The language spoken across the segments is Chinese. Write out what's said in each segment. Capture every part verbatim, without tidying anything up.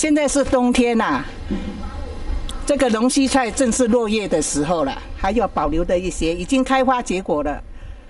现在是冬天呐、啊，这个龙须菜正是落叶的时候了，还有保留的一些已经开花结果了，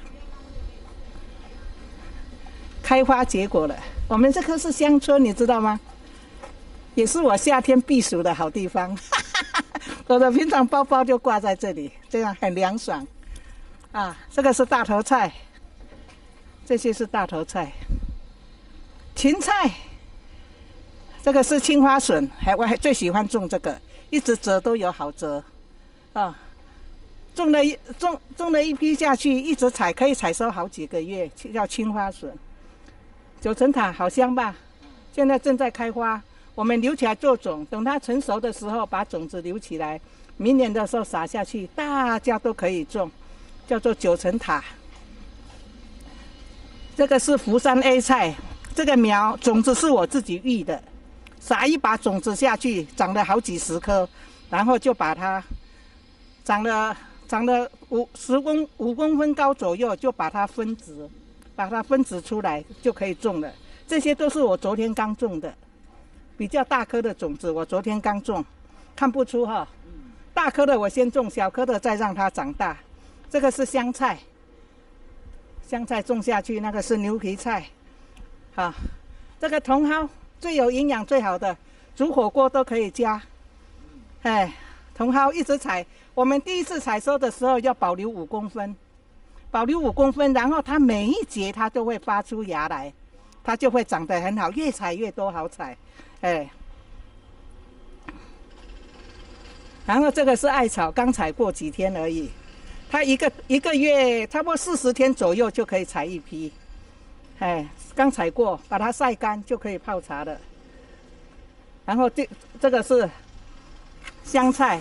开花结果了。我们这棵是香椿，你知道吗？也是我夏天避暑的好地方。我的平常包包就挂在这里，这样很凉爽。啊，这个是大头菜，这些是大头菜，芹菜。这个是青花笋，还我还最喜欢种这个，一直折都有好折，啊，种了一种种了一批下去，一直采可以采收好几个月，叫青花笋。九层塔好香吧？现在正在开花，我们留起来做种，等它成熟的时候把种子留起来，明年的时候撒下去，大家都可以种，叫做九层塔。这个是福山 A 菜，这个苗种子是我自己育的。撒一把种子下去，长了好几十颗，然后就把它长了长了五十公五公分高左右，就把它分植，把它分植出来就可以种了。这些都是我昨天刚种的，比较大颗的种子，我昨天刚种，看不出哈。大颗的我先种，小颗的再让它长大。这个是香菜，香菜种下去，那个是牛皮菜，好，这个茼蒿。最有营养最好的，煮火锅都可以加。哎，茼蒿一直采，我们第一次采收的时候要保留五公分，保留五公分，然后它每一节它都会发出芽来，它就会长得很好，越采越多好采。哎，然后这个是艾草，刚采过几天而已，它一个一个月差不多四十天左右就可以采一批。哎，刚采过，把它晒干就可以泡茶了。然后这这个是香菜，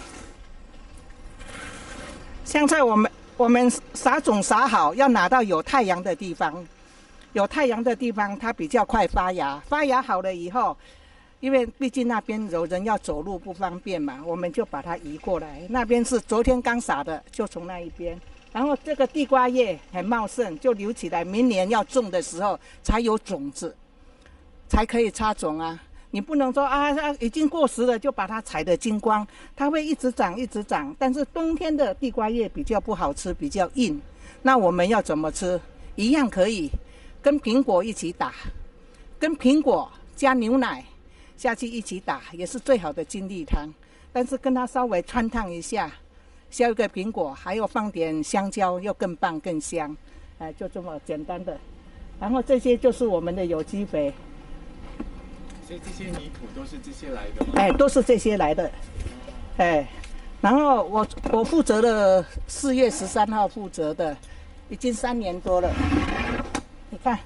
香菜我们我们撒种撒好，要拿到有太阳的地方，有太阳的地方它比较快发芽。发芽好了以后，因为毕竟那边有人要走路不方便嘛，我们就把它移过来。那边是昨天刚撒的，就从那一边。然后这个地瓜叶很茂盛，就留起来，明年要种的时候才有种子，才可以插种啊。你不能说啊已经过时了就把它采得精光，它会一直长一直长。但是冬天的地瓜叶比较不好吃，比较硬。那我们要怎么吃？一样可以跟苹果一起打，跟苹果加牛奶下去一起打，也是最好的精力汤。但是跟它稍微汆烫一下。削一个苹果，还有放点香蕉，又更棒更香，哎，就这么简单的。然后这些就是我们的有机肥， 所以这些泥土都是这些来的吗？ 哎，都是这些来的，哎。然后我我负责了四月十三号负责的，已经三年多了。你看，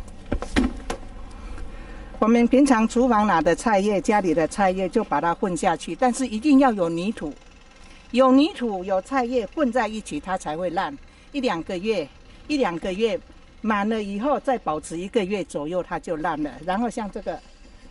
我们平常厨房拿的菜叶，家里的菜叶就把它混下去，但是一定要有泥土。有泥土有菜叶混在一起，它才会烂。一两个月，一两个月满了以后，再保持一个月左右，它就烂了。然后像这个，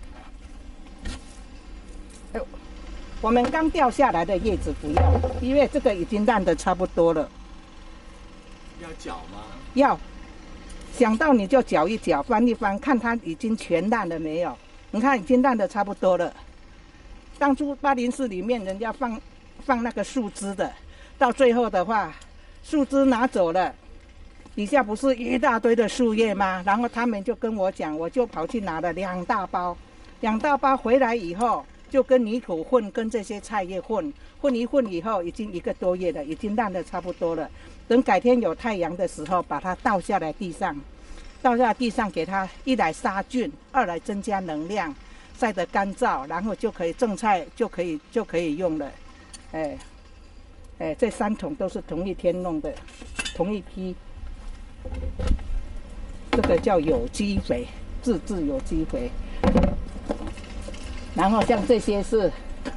哎，我们刚掉下来的叶子不要，因为这个已经烂得差不多了。 要搅吗？ 要，想到你就搅一搅，翻一翻，看它已经全烂了没有？你看已经烂得差不多了。当初八零四里面人家放。放那个树枝的，到最后的话，树枝拿走了，底下不是一大堆的树叶吗？然后他们就跟我讲，我就跑去拿了两大包，两大包回来以后，就跟泥土混，跟这些菜叶混，混一混以后，已经一个多月了，已经烂得差不多了。等改天有太阳的时候，把它倒下来地上，倒下地上给它一来杀菌，二来增加能量，晒得干燥，然后就可以种菜，就可以就可以用了。哎，哎，这三桶都是同一天弄的，同一批。这个叫有机肥，自制有机肥。然后像这些是，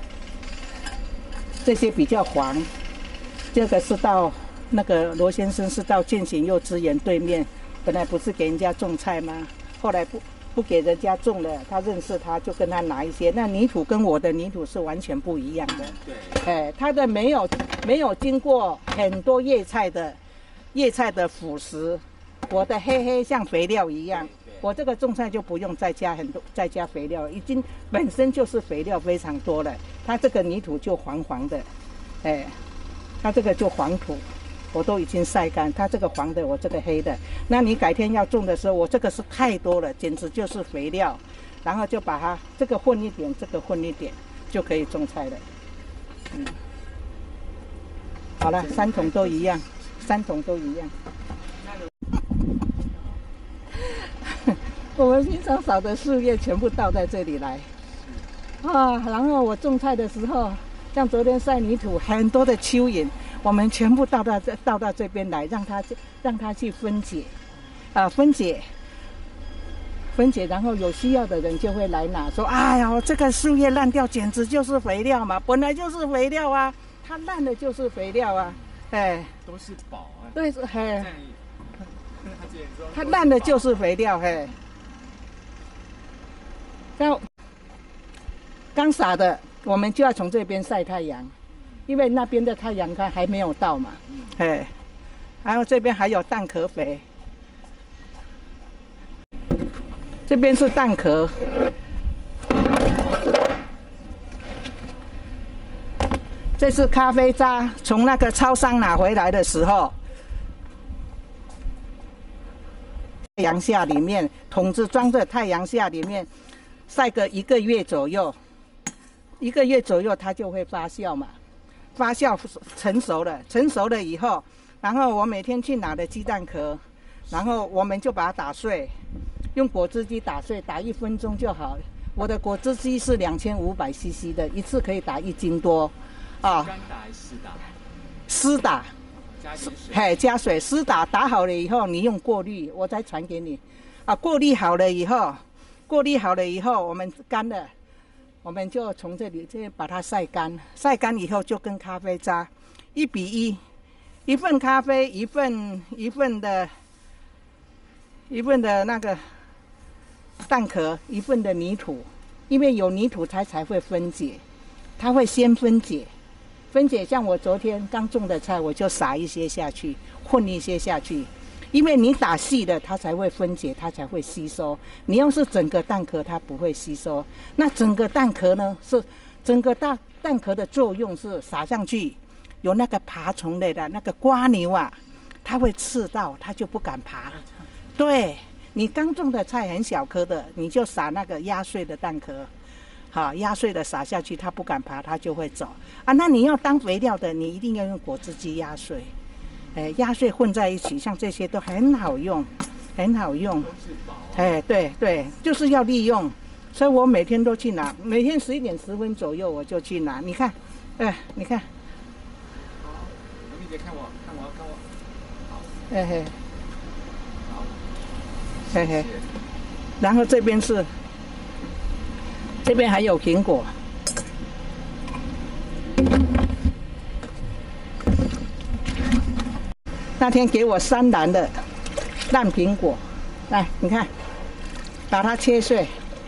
这些比较黄。这个是到那个罗先生是到建行幼稚园对面，本来不是给人家种菜吗？后来不。不给人家种了，他认识他就跟他拿一些。那泥土跟我的泥土是完全不一样的。 对。 哎，它的没有没有经过很多叶菜的叶菜的腐蚀，我的黑黑像肥料一样。 对。 我这个种菜就不用再加很多，再加肥料，已经本身就是肥料非常多了。它这个泥土就黄黄的，哎，它这个就黄土，我都已经晒干。它这个黄的，我这个黑的。那你改天要种的时候，我这个是太多了，简直就是肥料。然后就把它这个混一点，这个混一点，就可以种菜了。嗯，好了，三种都一样，三种都一样。我们平常扫的树叶全部倒在这里来，啊，然后我种菜的时候，像昨天晒泥土，很多的蚯蚓，我们全部倒到这倒到这边来，让它让它去分解，啊，分解，分解，然后有需要的人就会来拿，说，哎呀，这个树叶烂掉，简直就是肥料嘛，本来就是肥料啊，它烂的就是肥料啊，哎， 都是宝啊。 对，嘿，它它烂的就是肥料，嘿。像刚撒的，我们就要从这边晒太阳，因为那边的太阳它还没有到嘛，哎，然后这边还有蛋壳肥，这边是蛋壳，这是咖啡渣，从那个超商拿回来的时候，太阳下里面桶子装在太阳下里面。晒个一个月左右，一个月左右它就会发酵嘛，发酵成熟了，成熟了以后，然后我每天去拿的鸡蛋壳，然后我们就把它打碎，用果汁机打碎，打一分钟就好。我的果汁机是两千五百 C C 的，一次可以打一斤多，啊。 干打还是湿打？ 湿打， 加点水。 嘿，加水，湿打，打好了以后，你用过滤，我再传给你，啊，过滤好了以后。过滤好了以后，我们干了，我们就从这里这把它晒干，晒干以后就跟咖啡渣一比一，一份咖啡一份一份的，一份的那个蛋壳，一份的泥土，因为有泥土它才会分解，它会先分解，分解像我昨天刚种的菜，我就撒一些下去，混一些下去。因为你打细的，它才会分解，它才会吸收。你要是整个蛋壳，它不会吸收。那整个蛋壳呢，是整个大蛋壳的作用是撒上去，有那个爬虫类的那个瓜牛啊，它会刺到，它就不敢爬。对，你刚种的菜很小颗的，你就撒那个压碎的蛋壳，好，压碎的撒下去，它不敢爬，它就会走啊。那你要当肥料的，你一定要用果汁机压碎。哎，压碎混在一起，像这些都很好用，很好用。哎，对对，就是要利用，所以我每天都去拿，每天十一点十分左右我就去拿。你看，哎，你看。 好，刘丽姐看我，看我，看我。好。 嘿嘿。 好。 嘿嘿。然后这边是，这边还有苹果。那天给我三篮的烂苹果，来，你看，把它切碎。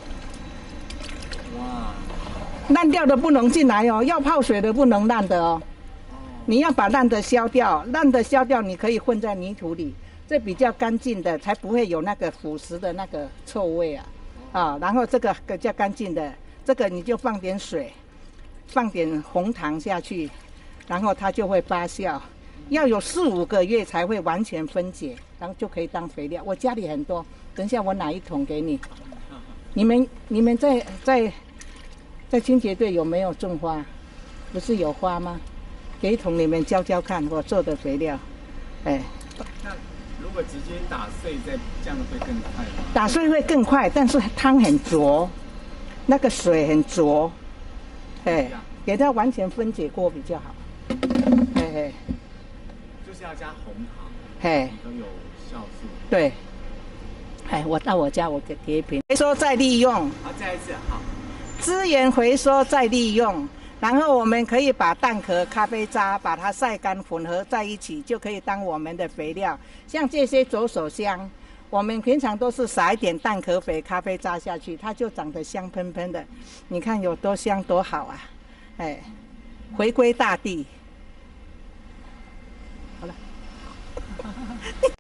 哇！ 烂掉的不能进来哦，要泡水的不能烂的哦。你要把烂的削掉，烂的削掉，你可以混在泥土里，这比较干净的，才不会有那个腐蚀的那个臭味啊。啊，然后这个比较干净的，这个你就放点水，放点红糖下去，然后它就会发酵。要有四五个月才会完全分解，然后就可以当肥料。我家里很多，等一下我拿一桶给你。你们你们在在在清洁队有没有种花？不是有花吗？给一桶你们浇浇看，我做的肥料。哎， 那如果直接打碎，再这样会更快吗？ 打碎会更快，但是汤很浊，那个水很浊。哎，给它完全分解过比较好。嘿嘿。 就是要加红糖， 嘿， 都有酵素。 对，哎，我到我家我给给一瓶，回收再利用。 好，再一次好。 资源回收再利用，然后我们可以把蛋壳、咖啡渣把它晒干混合在一起，就可以当我们的肥料。像这些左手香，我们平常都是撒一点蛋壳肥、咖啡渣下去，它就长得香喷喷的。你看有多香多好啊！哎，回归大地。好了。